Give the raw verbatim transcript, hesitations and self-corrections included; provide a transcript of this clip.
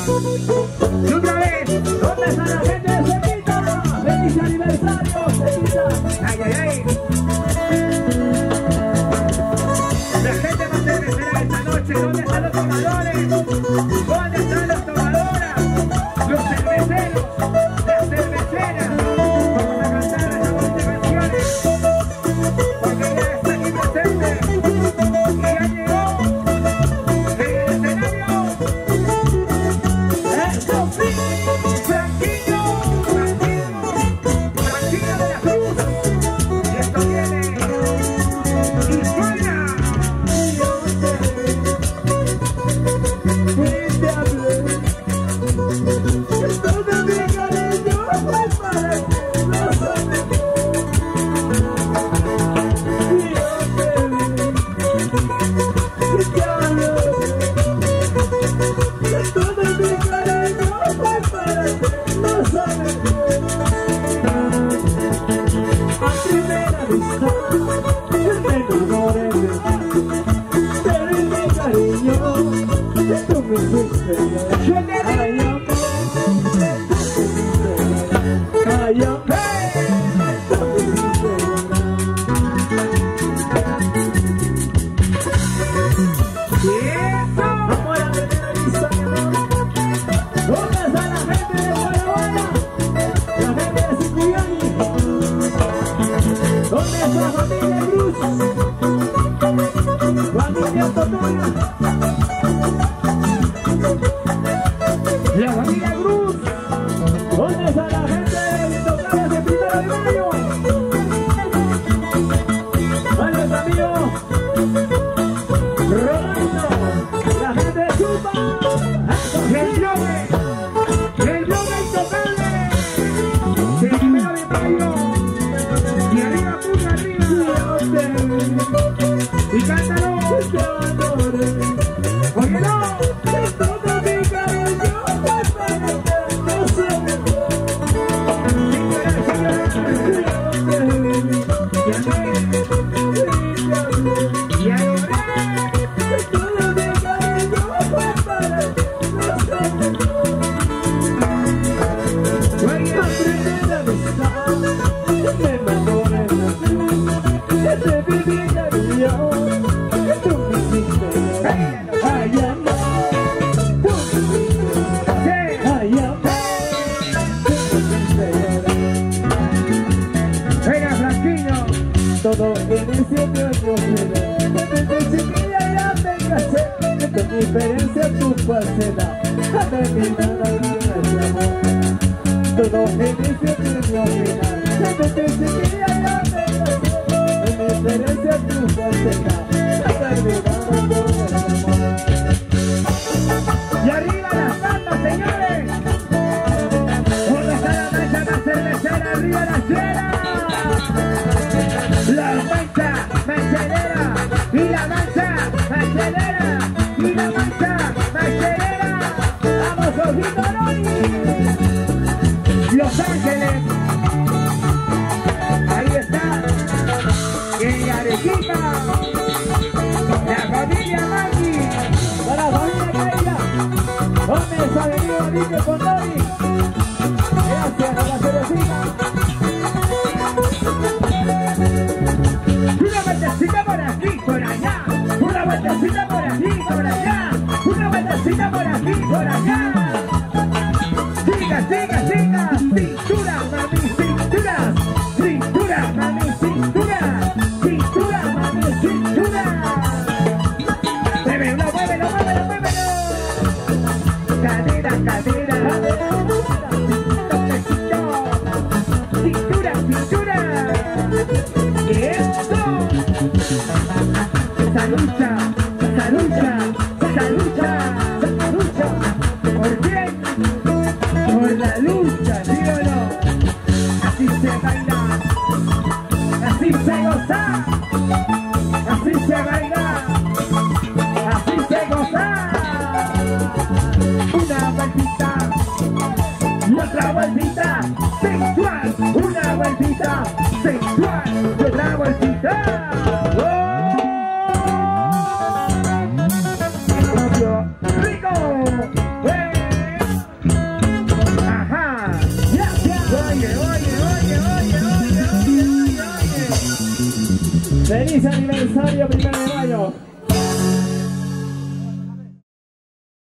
Y otra vez, ¿dónde está la gente de Cepita? ¡Feliz aniversario, Cepita! ¡Ay, ay, ay! La gente más cervecera esta noche. ¿Dónde están los tomadores? ¿Dónde están las tomadoras? Los cerveceros, las cerveceras. Vamos a cantar esta noche canciones. Porque ya está aquí presente. Y ya llegó en el escenario. ¡Eso sí! ¡Franquillo! ¡Franquillo! ¡Franquillo de la Cruz! Y esto viene y suena. La familia Cruz, ¿dónde está la gente de Tocada de Primero de Mayo? Varios amigos, Rolando, la gente de Chupa, el bloque, el bloque intocable, de Primero de Mayo, y arriba, puta, arriba, y cántalo, ¿por qué no? Todo en ese año desde chiquilla ya me casé, con diferencia tu falsedad, a terminar la amor. Todo en ese año desde chiquilla ya me casé, con diferencia tu falsedad, a terminar el amor. Y arriba las patas, señores. ¿Dónde está la mancha más cervecera? Arriba la cera. La mancha mancherera y la mancha mancherera y la mancha mancherera. Vamos, ojito, Los Ángeles. Ahí está. En Arequipa. La familia Maggi. Para la familia Caída. ¿Dónde se ha venido a Vique con Dori? Gracias a la cervecita. Una vueltecita por aquí, por allá. Una vueltecita por aquí, por allá. Una vueltecita por aquí, por allá. Siga, siga, siga. Cintura, mami, cintura. Cintura, mami, cintura. Cintura, mami, cintura. Muévelo, muévelo, muévelo, muévelo. Cadera, cadera. Cintura, cintura. ¡Eso! Esa lucha, esa lucha, esa lucha, esa lucha. ¿Por quién? Por la lucha, ¿sí o no? Así se baila, así se goza, así se baila, así se goza. Una vueltita y otra vueltita sensual, una vueltita sensual y otra vueltita. ¡Oh! ¡Rico! ¡Eh! oye, oye, oye, oye, oye, oye, oye, oye. Feliz aniversario, primero de mayo.